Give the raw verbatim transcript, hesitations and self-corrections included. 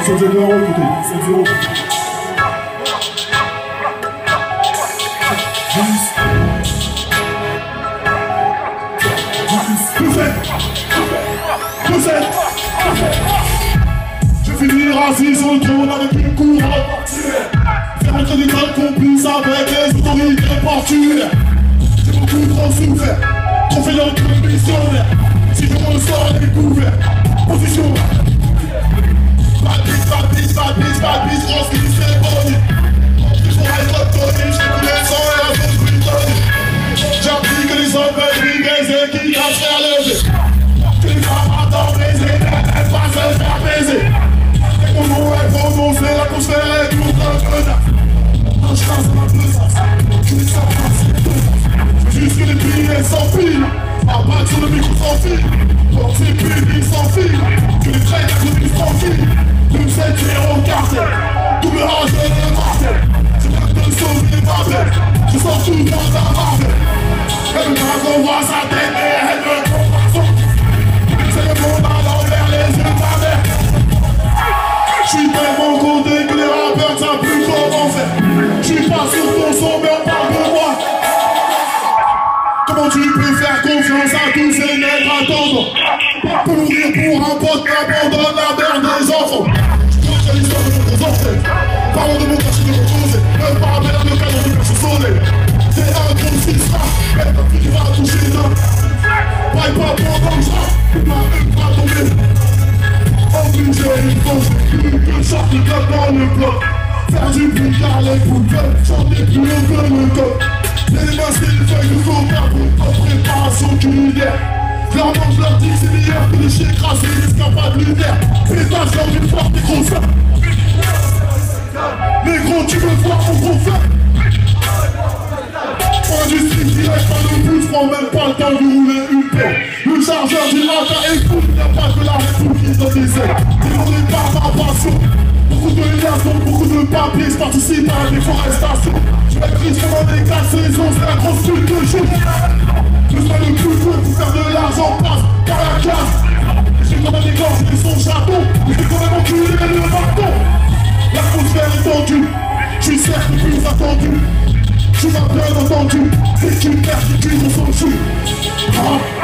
sept zéro côté, sept zéro. Je finirai assis sur le trône avec une couronne portuaire. Faire entrer des tas de complices avec les autorités portuaires. J'ai beaucoup trop souffert, trop fait l'entre missionnaire. Si je me sors découvert, position. Bad bitch, bad bitch, bad bitch, bad bitch, grosse qui s'est bonne. Il faut être tonique, je te les sens et la zone britannique. J'ai appris que les hommes veulent baiser qui cachent faire lever. Que les femmes attendent baiser, elles pas se faire baiser. Et mon nom est prononcé, l'atmosphère est toute un menace. Un chat ça m'a besace, je les sens passer deux. Je veux juste que les billets s'enfilent, abattre sur le micro sans fil. Pour ces publics sans fil, que les traits d'agonies s'enfilent. Une sept zéro cartel, double rage et le martel. C'est pas de sauver ma belle, je sors tout dans ta marvel. Elle me drague, voit sa tête et elle me comprend son. C'est le monde à l'envers, les yeux de ma mère. J'suis tellement condé que les rappeurs ne savent plus comment faire. J'suis pas sur ton son mais on parle de moi. Comment tu peux faire confiance à tous ces nègres attendants? Pour mourir pour un pote n'abandonne la mère des enfants. J'crois que l'histoire de nos ancêtres. Parlons de mon cachet de reposer. Ne pas avec le cadre du perche soleil. C'est un gros système, mais t'as plus qui va toucher l'homme. Paille pas pendant le chat, tu m'as même pas tombé. Obligé une fausse, une que sorte de club dans le bloc. Faire du bruit car les poules veulent chanter plus haut que le code. Les masques et les feuilles de coca pour en préparation culinaire. Leur mange leur dit c'est meilleur que les chiens crassés, les escapades lunaires. Pétage dans une porte des gros seins. Les gros tu veux voir mon gros feu. Industrie direct, pas de pouce, prends même pas le temps de rouler une paire. Le chargeur du matin écoute, il n'y a pas que la république qui donne des ailes. Dévoré par ma passion. Beaucoup de liaisons, beaucoup de papiers, je participe à la déforestation. Je maîtrise pendant des quatre saisons, c'est la grosse truc que je joue. Je fais le plus fou pour faire de l'argent, passe par la classe. J'ai quand même des gorges et son château, mais j'ai quand même enculé le bâton. L'atmosphère est tendue, je suis certes plus attendu. Tu m'as bien entendu, c'est une merde qui cuit mon sang.